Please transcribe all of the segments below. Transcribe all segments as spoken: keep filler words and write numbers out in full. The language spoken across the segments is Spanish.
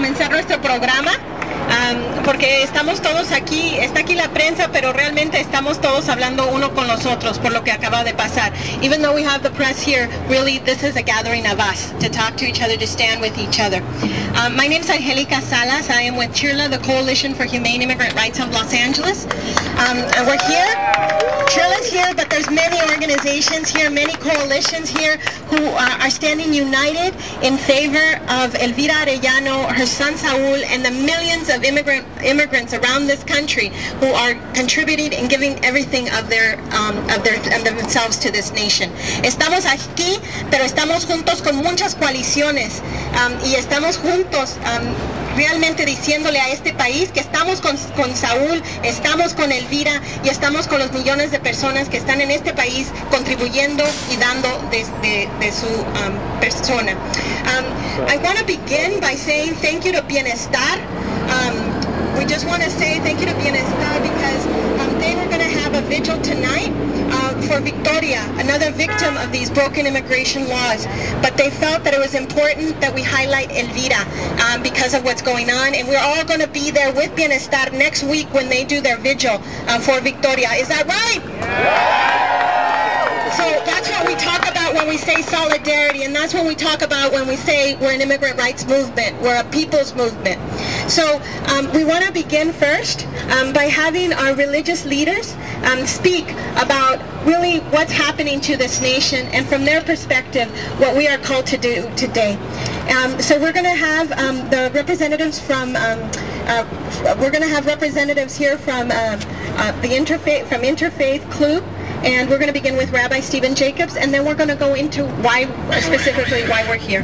comenzar nuestro programa. Um, porque estamos todos aquí, está aquí la prensa, pero realmente estamos todos hablando uno con los otros por lo que acaba de pasar. Even though we have the press here, really this is a gathering of us to talk to each other, to stand with each other. Um, my name is Angelica Salas. I am with CHIRLA, the Coalition for Humane Immigrant Rights of Los Angeles. Um, and we're here. CHIRLA's here, but there's many organizations here, many coalitions here who uh, are standing united in favor of Elvira Arellano, her son Saul, and the millions of immigrant immigrants around this country who are contributing and giving everything of their um, of their of themselves to this nation. Estamos aquí, pero estamos juntos con muchas coaliciones um, y estamos juntos um, realmente diciéndole a este país que estamos con, con Saúl, estamos con Elvira y estamos con los millones de personas que están en este país contribuyendo y dando de, de, de su um, persona. Um, I want to begin by saying thank you to Bienestar. Um, we just want to say thank you to Bienestar because um, they were going to have a vigil tonight uh, for Victoria, another victim of these broken immigration laws. But they felt that it was important that we highlight Elvira um, because of what's going on. And we're all going to be there with Bienestar next week when they do their vigil uh, for Victoria. Is that right? Yeah. So that's what we talk about when we say solidarity, and that's what we talk about when we say we're an immigrant rights movement, we're a people's movement. So um, we want to begin first um, by having our religious leaders um, speak about really what's happening to this nation and from their perspective what we are called to do today. Um, so we're going to have um, the representatives from, um, uh, we're going to have representatives here from uh, uh, the Interfaith, from Interfaith Club. And we're going to begin with Rabbi Stephen Jacobs, and then we're going to go into why, specifically why we're here.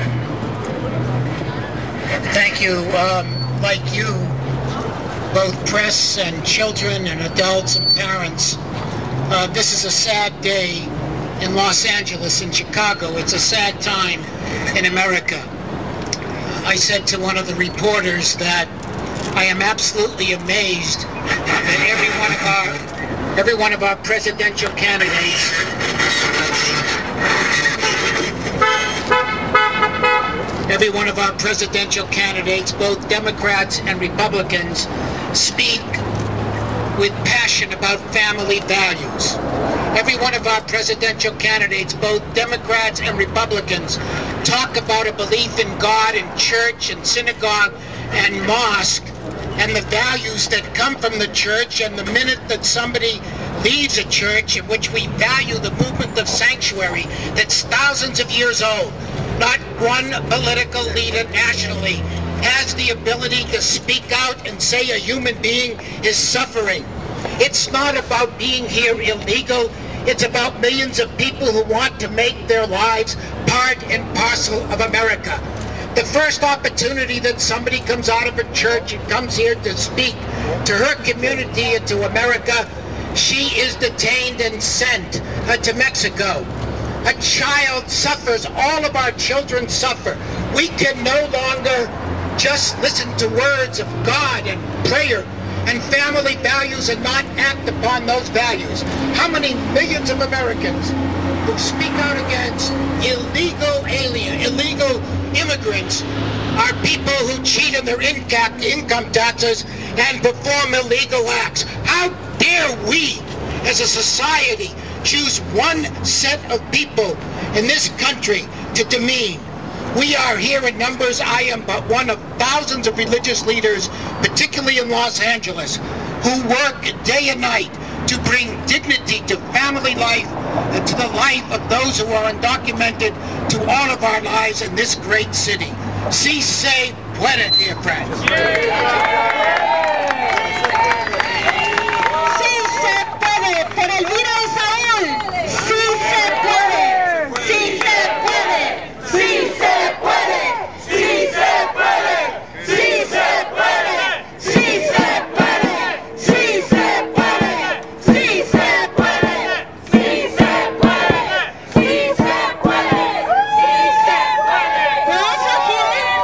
Thank you. Um, like you, both press and children and adults and parents, uh, this is a sad day in Los Angeles, in Chicago. It's a sad time in America. I said to one of the reporters that I am absolutely amazed that every one of our Every one of our presidential candidates every one of our presidential candidates, both Democrats and Republicans, speak with passion about family values. Every one of our presidential candidates, both Democrats and Republicans, talk about a belief in God and church and synagogue and mosque and the values that come from the church, and the minute that somebody leaves a church in which we value the movement of sanctuary that's thousands of years old, not one political leader nationally has the ability to speak out and say a human being is suffering. It's not about being here illegal. It's about millions of people who want to make their lives part and parcel of America. The first opportunity that somebody comes out of a church and comes here to speak to her community and to America, she is detained and sent uh, to Mexico. A child suffers. All of our children suffer. We can no longer just listen to words of God and prayer and family values and not act upon those values. How many millions of Americans who speak out against illegal alien, illegal immigrants are people who cheat on their income taxes and perform illegal acts? How dare we, as a society, choose one set of people in this country to demean? We are here in numbers. I am but one of thousands of religious leaders, particularly in Los Angeles, who work day and night to bring dignity to family life and to the life of those who are undocumented, to all of our lives in this great city. Si se puede, dear friends. Sí se puede, por Elvira y Saúl. Sí se puede, sí se puede, sí se puede, sí se puede, sí se puede, sí se puede, sí se puede, sí se puede, sí se puede, sí se puede, sí se puede. We're also here.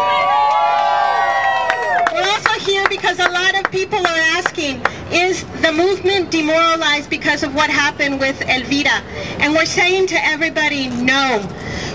We're also here because a lot of people are asking, is the movement demoralized because of what happened with Elvira? And we're saying to everybody, no.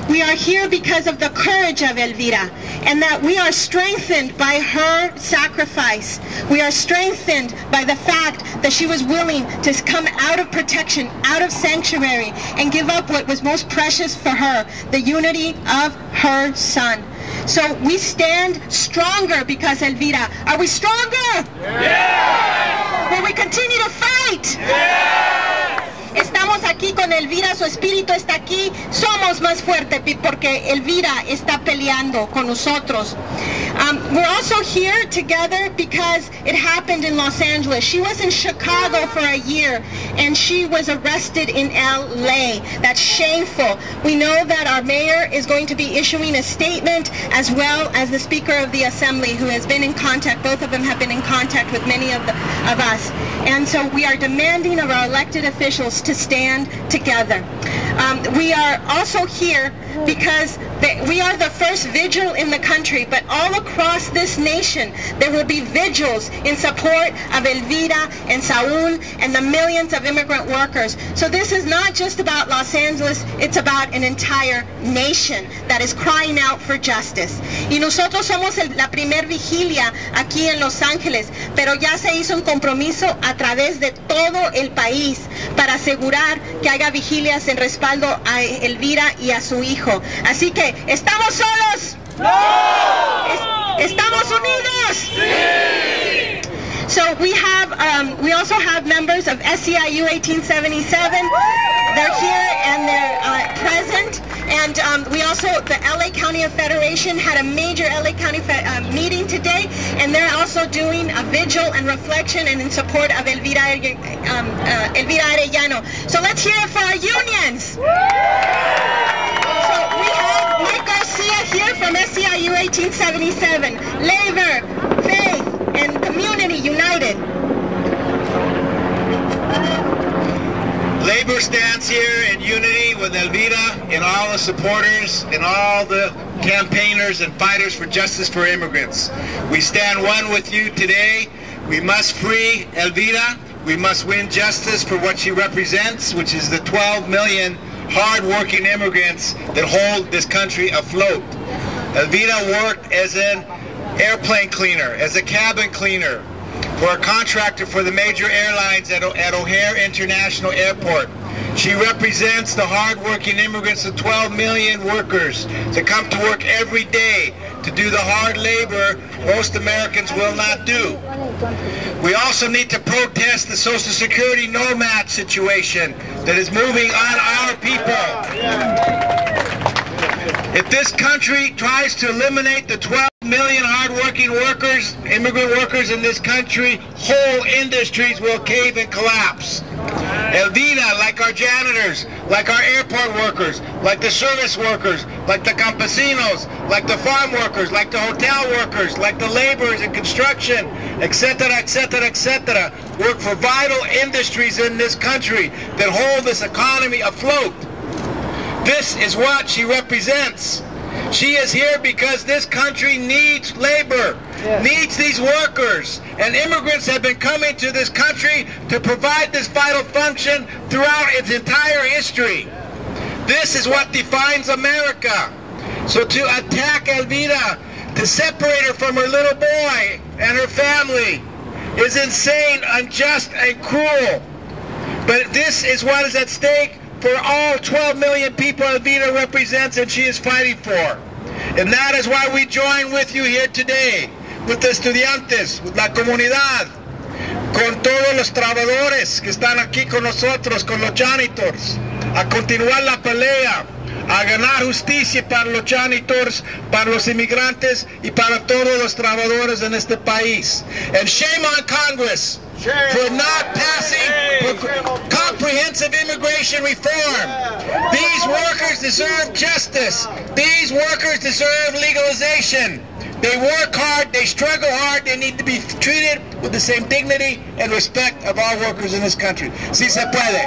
We are here because of the courage of Elvira, and that we are strengthened by her sacrifice. We are strengthened by the fact that she was willing to come out of protection, out of sanctuary, and give up what was most precious for her, the unity of her son. So we stand stronger because Elvira. Are we stronger? Yeah! Will we continue to fight? Yeah! Estamos aquí con Elvira, su espíritu está aquí, somos más fuertes porque Elvira está peleando con nosotros. Um, we're also here together because it happened in Los Angeles. She was in Chicago for a year and she was arrested in L A. That's shameful. We know that our mayor is going to be issuing a statement, as well as the Speaker of the Assembly, who has been in contact, both of them have been in contact with many of, the, of us. And so we are demanding of our elected officials to stand together. Um, we are also here because the, we are the first vigil in the country, but all across this nation there will be vigils in support of Elvira and Saul and the millions of immigrant workers. So this is not just about Los Angeles, it's about an entire nation that is crying out for justice. Y nosotros somos el, la primer vigilia aquí en Los Ángeles, pero ya se hizo un compromiso a través de todo el país para asegurar que haya vigilias en respaldo a Elvira y a su hijo. Así que, ¿estamos solos? ¡No! ¿Es, ¿Estamos unidos? Sí! So we have, um, we also have members of S E I U eighteen seventy-seven. They're here and they're uh, present. And um, we also, the L A County Federation had a major L A County uh, meeting today, and they're also doing a vigil and reflection and in support of Elvira, um, uh, Elvira Arellano. So let's hear it for our unions. So we have Mike Garcia here from S E I U eighteen seventy-seven, Labor, Faith, and Community United. Labor stands here in unity with Elvira and all the supporters and all the campaigners and fighters for justice for immigrants. We stand one with you today. We must free Elvira. We must win justice for what she represents, which is the twelve million hard-working immigrants that hold this country afloat. Elvira worked as an airplane cleaner, as a cabin cleaner, for a contractor for the major airlines at, at O'Hare International Airport. She represents the hard-working immigrants of twelve million workers that come to work every day to do the hard labor most Americans will not do. We also need to protest the Social Security nomad situation that is moving on our people. If this country tries to eliminate the twelve million hard-working workers, immigrant workers in this country, whole industries will cave and collapse. Elvira, like our janitors, like our airport workers, like the service workers, like the campesinos, like the farm workers, like the hotel workers, like the laborers in construction, et cetera, et cetera, et cetera, work for vital industries in this country that hold this economy afloat. This is what she represents. She is here because this country needs labor, yeah. needs these workers, and immigrants have been coming to this country to provide this vital function throughout its entire history. This is what defines America. So to attack Elvira, to separate her from her little boy and her family, is insane, unjust, and cruel. But this is what is at stake for all twelve million people Elvira represents and she is fighting for. And that is why we join with you here today, with the estudiantes, with la comunidad, con todos los trabajadores que están aquí con nosotros, con los janitors, a continuar la pelea, a ganar justicia para los janitors, para los inmigrantes y para todos los trabajadores en este país. And shame on Congress for not passing comprehensive immigration reform. These workers deserve justice. These workers deserve legalization. They work hard, they struggle hard, they need to be treated with the same dignity and respect of all workers in this country. Si se puede.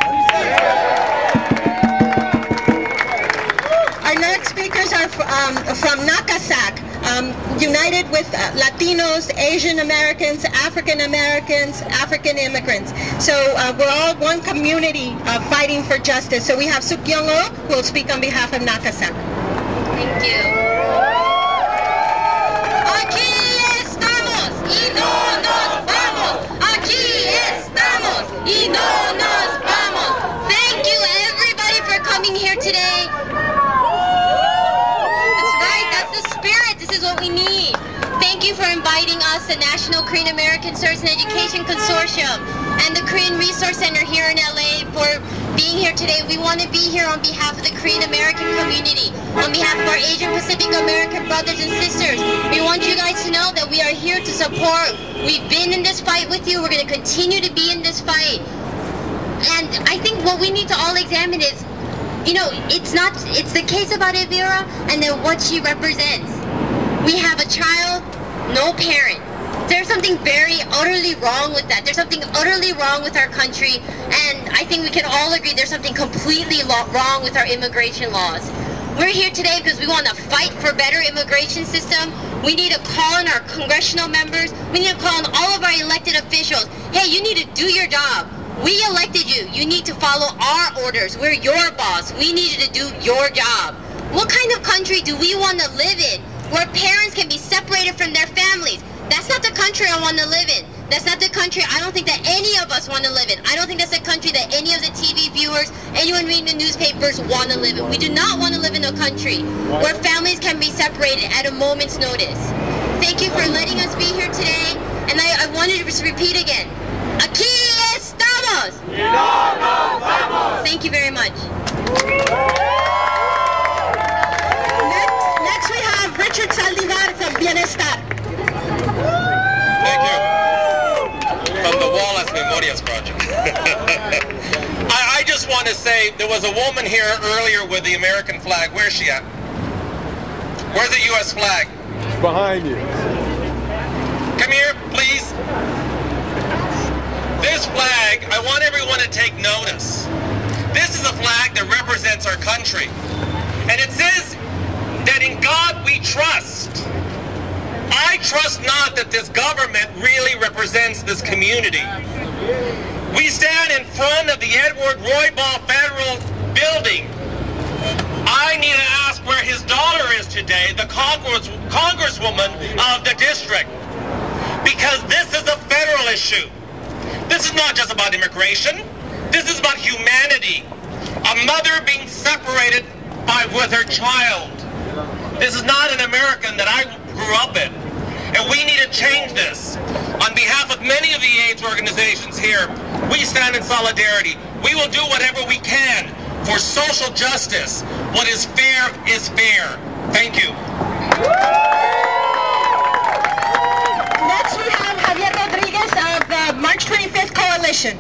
Our next speakers are um, from Nakasak, um, united with uh, Latinos, Asian Americans, African Americans, African immigrants. So uh, we're all one community uh, fighting for justice. So we have Suk Young Oh, who will speak on behalf of Nakasak. Thank you. Aquí estamos y no nos vamos. Aquí estamos y no nos vamos. Thank you everybody for coming here today. That's right, that's the spirit. This is what we need. Thank you for inviting us, the National Korean American Service and Education Consortium and the Korean Resource Center here in L A for being here today. We want to be here on behalf of the Korean American community, on behalf of our Asian Pacific American brothers and sisters. We want you guys to know that we are here to support. We've been in this fight with you. We're going to continue to be in this fight. And I think what we need to all examine is, you know, it's not, it's the case about Elvira and then what she represents. We have a child, no parent. There's something very utterly wrong with that. There's something utterly wrong with our country, and I think we can all agree there's something completely lo- wrong with our immigration laws. We're here today because we want to fight for better immigration system. We need to call on our congressional members. We need to call on all of our elected officials. Hey, you need to do your job. We elected you. You need to follow our orders. We're your boss. We need you to do your job. What kind of country do we want to live in where parents can be separated from their families? That's not the country I want to live in. That's not the country I don't think that any of us want to live in. I don't think that's the country that any of the T V viewers, anyone reading the newspapers want to live in. We do not want to live in a country where families can be separated at a moment's notice. Thank you for letting us be here today. And I, I wanted to just repeat again. Aquí estamos. No nos vamos. Thank you very much. Next, next we have Richard Saldivar from Bienestar. Thank you. From the Wallace Memorias Project. I, I just want to say, there was a woman here earlier with the American flag. Where's she at? Where's the U S flag? Behind you. Come here, please. This flag, I want everyone to take notice. This is a flag that represents our country. And it says that in God we trust. I trust not that this government really represents this community. We stand in front of the Edward Roybal Federal Building. I need to ask where his daughter is today, the Congress, Congresswoman of the district. Because this is a federal issue. This is not just about immigration. This is about humanity. A mother being separated by with her child. This is not an American that I grew up in. And we need to change this. On behalf of many of the AIDS organizations here, we stand in solidarity. We will do whatever we can for social justice. What is fair is fair. Thank you. Next we have Javier Rodriguez of the March twenty-fifth Coalition.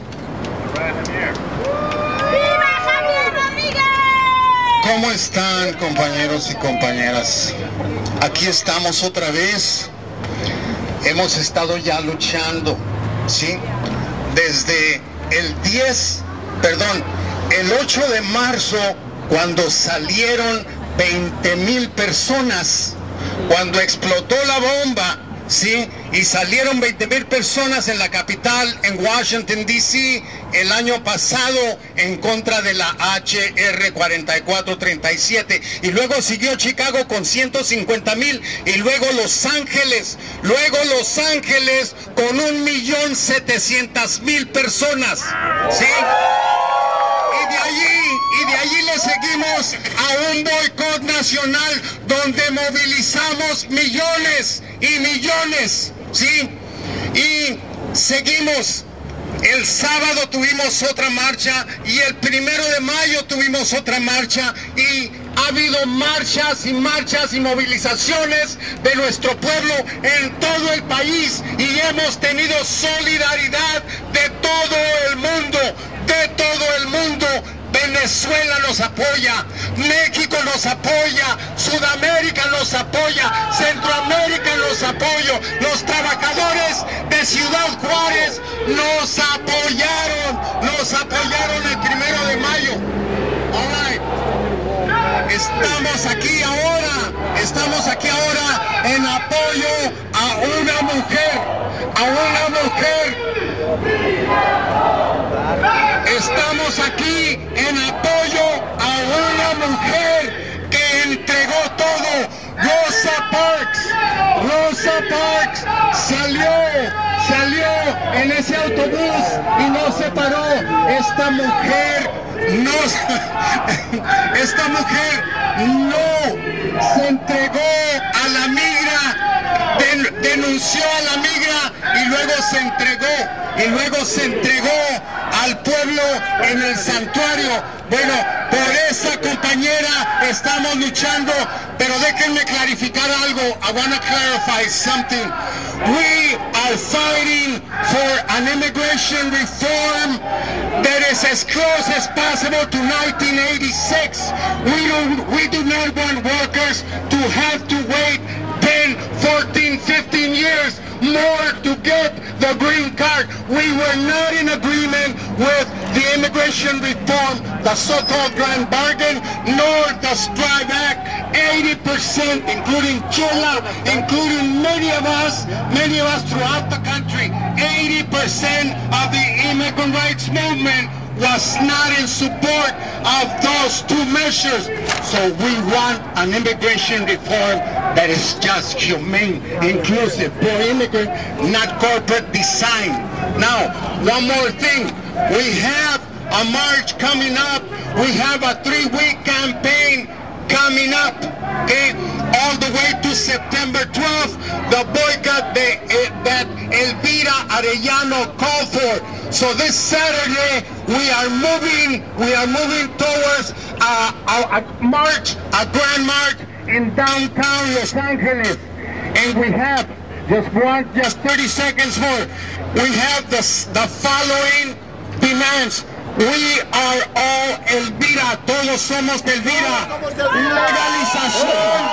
¡Viva Javier Rodríguez! ¿Cómo están, compañeros y compañeras? Aquí estamos otra vez. Hemos estado ya luchando, ¿sí? Desde el diez, perdón, el ocho de marzo, cuando salieron veinte mil personas, cuando explotó la bomba, ¿sí? Y salieron veinte mil personas en la capital, en Washington, D C, el año pasado, en contra de la H R cuarenta y cuatro treinta y siete. Y luego siguió Chicago con ciento cincuenta mil. Y luego Los Ángeles. Luego Los Ángeles con un millón setecientas mil personas. ¿Sí? Y de allí, y de allí le seguimos a un boicot nacional donde movilizamos millones y millones, ¿sí? Y seguimos. El sábado tuvimos otra marcha y el primero de mayo tuvimos otra marcha y ha habido marchas y marchas y movilizaciones de nuestro pueblo en todo el país y hemos tenido solidaridad de todo el mundo, de todo el mundo. Venezuela nos apoya, México nos apoya, Sudamérica nos apoya, Centroamérica nos apoya, los trabajadores de Ciudad Juárez nos apoyaron, nos apoyaron el primero de mayo. All right. Estamos aquí ahora, estamos aquí ahora en apoyo a una mujer, a una mujer. Estamos aquí en apoyo a una mujer que entregó todo ese autobús y no se paró. Esta mujer no, esta mujer no se entregó a la migra, den, denunció a la migra y luego se entregó, y luego se entregó al pueblo en el santuario. Bueno, por esa compañera estamos luchando, pero déjenme clarificar algo. I want to clarify something. We are fighting for an immigration reform that is as close as possible to nineteen eighty-six. We don't, we do not want workers to have to wait ten, fourteen, fifteen years more to get the green card. We were not in agreement with the immigration reform, the so-called grand bargain, nor the Strive Act. eighty percent, including Chile, including many of us, many of us throughout the country, eighty percent of the immigrant rights movement was not in support of those two measures. So we want an immigration reform that is just humane, inclusive, pro-immigrant, not corporate design. Now, one more thing. We have a march coming up. We have a three-week campaign coming up, okay? All the way to September twelfth, the boycott the, uh, that Elvira Arellano called for. So this Saturday, we are moving, we are moving towards a, a, a march, a grand march in downtown Los Angeles. And we have, just one, just thirty seconds more, we have the, the following demands. We are all Elvira, todos somos Elvira. Legalización.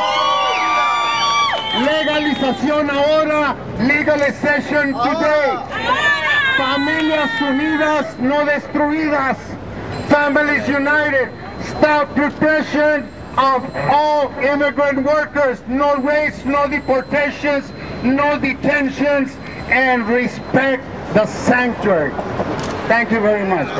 Legalización ahora. Legalization today. Familias unidas, no destruidas. Families united. Stop repression of all immigrant workers. No race, no deportations, no detentions, and respect the sanctuary. Thank you very much.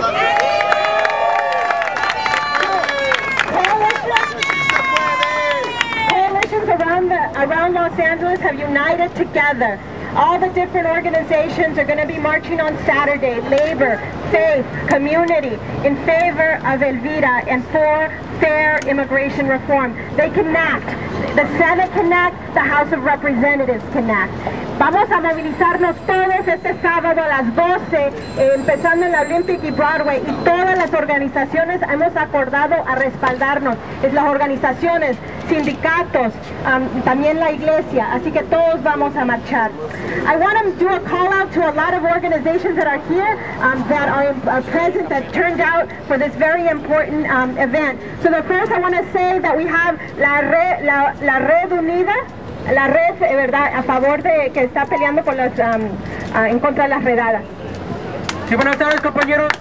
Coalitions around, the, around Los Angeles have united together. All the different organizations are going to be marching on Saturday. Labor, faith, community, in favor of Elvira and for fair immigration reform. They can act. The Senate can act. The House of Representatives can act. Vamos a movilizarnos todos este sábado a las doce, eh, empezando en la Olympic y Broadway, y todas las organizaciones hemos acordado a respaldarnos. Es las organizaciones, sindicatos, um, también la iglesia, así que todos vamos a marchar. I want to do a call out to a lot of organizations that are here, um, that are uh, present, that turned out for this very important um, event. So the first I want to say that we have la Red, la, la Red Unida, la red, ¿verdad?, a favor de que está peleando por las, um, uh, en contra de las redadas. Sí, buenas tardes, compañeros.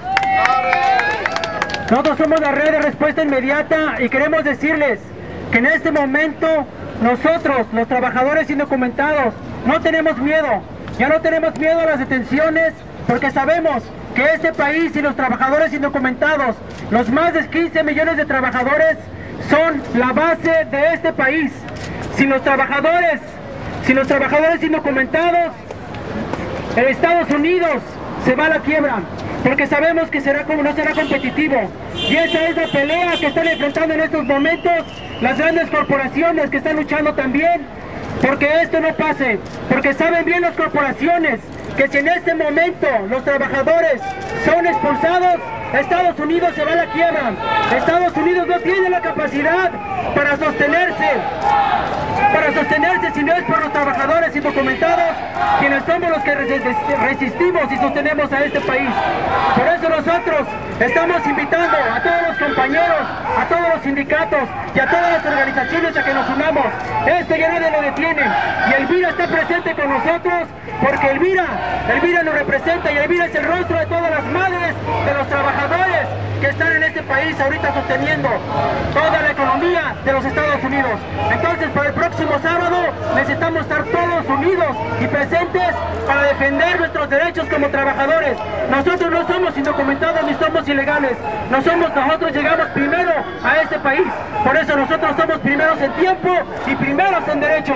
Nosotros somos la red de respuesta inmediata y queremos decirles que en este momento nosotros, los trabajadores indocumentados, no tenemos miedo. Ya no tenemos miedo a las detenciones porque sabemos que este país y los trabajadores indocumentados, los más de quince millones de trabajadores, son la base de este país. Sin los trabajadores, sin los trabajadores indocumentados, el Estados Unidos se va a la quiebra, porque sabemos que será como no será competitivo. Y esa es la pelea que están enfrentando en estos momentos las grandes corporaciones que están luchando también, porque esto no pase, porque saben bien las corporaciones que si en este momento los trabajadores son expulsados, Estados Unidos se va a la quiebra. Estados Unidos no tiene la capacidad para sostenerse, para sostenerse si no es por los trabajadores indocumentados, quienes somos los que resistimos y sostenemos a este país. Por eso nosotros estamos invitando a todos los compañeros, a todos los sindicatos y a todas las organizaciones a que nos unamos. Este ya nadie lo detiene y Elvira está presente con nosotros porque Elvira, Elvira nos representa y Elvira es el rostro de todas las madres de los trabajadores que están en este país ahorita sosteniendo toda la economía de los Estados Unidos. Entonces, para el próximo sábado necesitamos estar todos unidos y presentes para defender nuestros derechos como trabajadores. Nosotros no somos indocumentados ni somos ilegales. No somos, nosotros llegamos primero a este país. Por eso nosotros somos primeros en tiempo y primeros en derecho.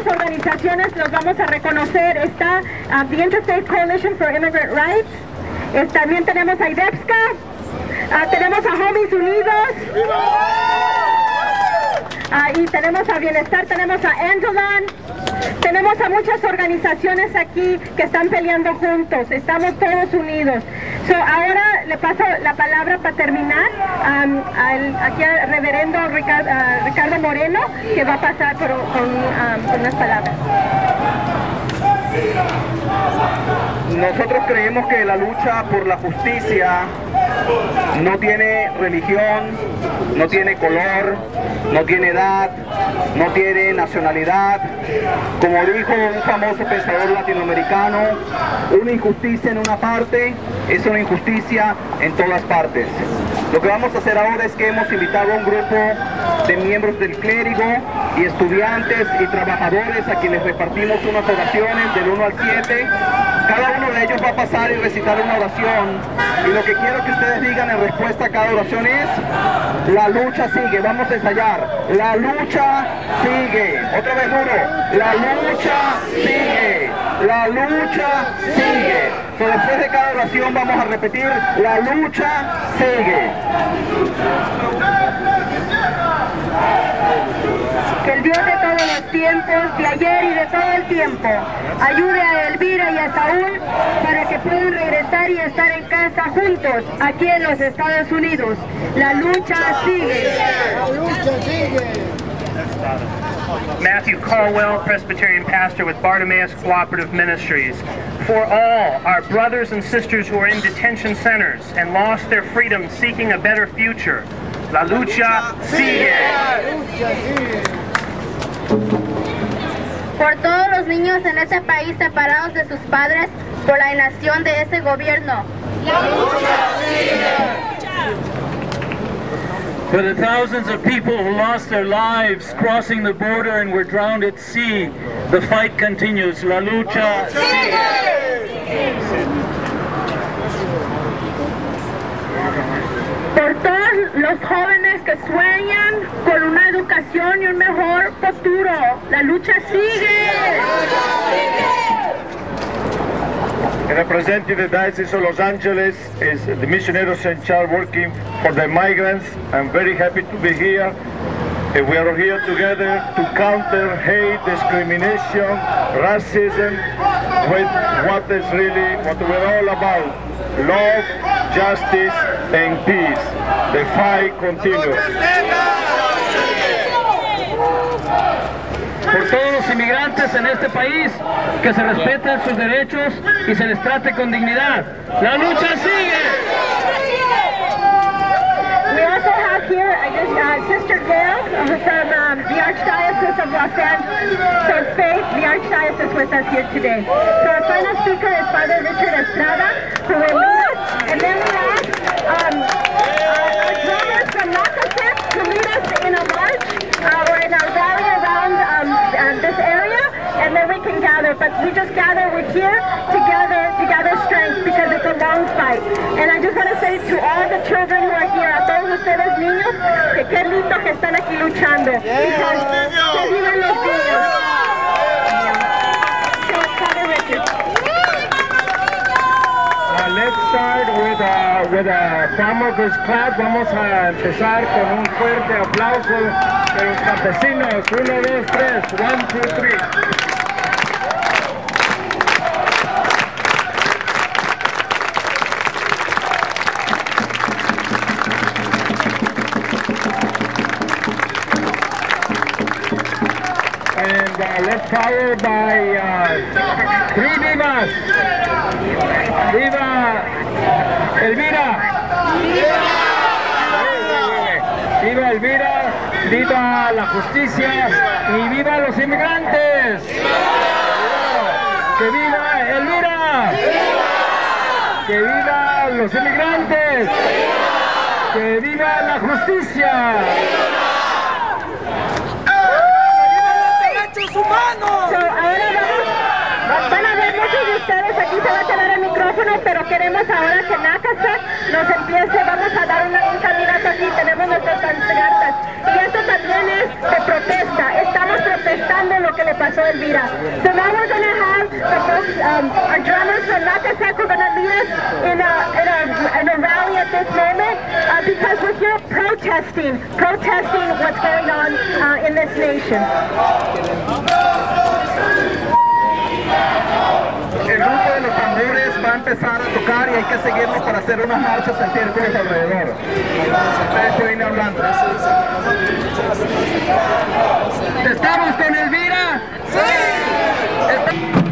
otras organizaciones los vamos a reconocer. Está uh, the Interstate Coalition for Immigrant Rights. Es, también tenemos a IDEPSCA. Uh, tenemos a Homies Unidos. Uh, y tenemos a Bienestar, tenemos a Angelon. Tenemos a muchas organizaciones aquí que están peleando juntos. Estamos todos unidos. So, ahora le paso la palabra para terminar um, al, aquí al reverendo Ricardo, uh, Ricardo Moreno, que va a pasar por, con, um, con unas palabras. Nosotros creemos que la lucha por la justicia no tiene religión, no tiene color, no tiene edad, no tiene nacionalidad. Como dijo un famoso pensador latinoamericano, una injusticia en una parte es una injusticia en todas partes. Lo que vamos a hacer ahora es que hemos invitado a un grupo de miembros del clérigo y estudiantes y trabajadores a quienes repartimos unas oraciones del uno al siete. Cada uno de ellos va a pasar y recitar una oración, y lo que quiero que ustedes digan en respuesta a cada oración es: la lucha sigue. Vamos a ensayar. La lucha sigue. Otra vez duro. La lucha sigue. La lucha sigue. So, después de cada oración vamos a repetir: la lucha sigue. Que el Dios de todos los tiempos, de ayer y de todo el tiempo, ayude a Elvira y a Saúl para que puedan regresar y estar en casa juntos, aquí en los Estados Unidos. La lucha sigue. La lucha sigue. Matthew Caldwell, Presbyterian pastor with Bartimaeus Cooperative Ministries. For all our brothers and sisters who are in detention centers and lost their freedom seeking a better future, la lucha sigue. Por todos los niños en este país separados de sus padres por la inacción de este gobierno, la lucha sigue. For the thousands of people who lost their lives crossing the border and were drowned at sea, the fight continues. La lucha sigue. Por todos los jóvenes que sueñan con una educación y un mejor futuro, la lucha sigue. Representing the Diocese of Los Angeles is the Missioneros in Charge working for the migrants. I'm very happy to be here. And we are here together to counter hate, discrimination, racism, with what is really what we're all about. Love, justice, and peace. The fight continues. Por todos los inmigrantes en este país, que se respeten sus derechos y se les trate con dignidad. ¡La lucha sigue! We also have here uh, Sister Gail from um, the Archdiocese of Los Angeles. So Faith, the Archdiocese, with us here today. So our final speaker is Father Richard Estrada, who will lead us, and then we ask um, uh, our drummers from Nacosep to lead us in a march uh, or in a rally around um, uh, this area, and then we can gather. But we just gather, we're here together to gather strength because it's a long fight. And I just want to say to all the children who are here, a todos ustedes niños, que qué lindo que están aquí luchando. Because que vivan los niños. So, Father Richard. Uh, let's start with a, with a farmer's clap. Vamos a empezar con un fuerte aplauso de los campesinos. Uno, dos, tres. One, two, three. And uh, let's follow by uh, three vivas. Viva Elvira. Viva Elvira. Viva la justicia y viva los inmigrantes. Que viva Elvira. Que viva los inmigrantes. Que viva la justicia. Humanos. So, ahora vamos, van a ver muchos de ustedes, aquí se va a quedar el micrófono, pero queremos ahora que Nacosep nos empiece, vamos a dar una, un candidato aquí, tenemos nuestras pancartas, y esto también es de protesta, estamos protestando lo que le pasó a Elvira. So now we're going to have the folks, um, our drummers from Nacasec are going to lead us in a, in a, in a rally at this moment uh, because we're here protesting, protesting what's going on uh, in this nation. El grupo de los tambores va a empezar a tocar y hay que seguirlo para hacer unas marchas en círculos alrededor. Ustedes pueden ir hablando. ¿Estamos con Elvira? ¡Sí!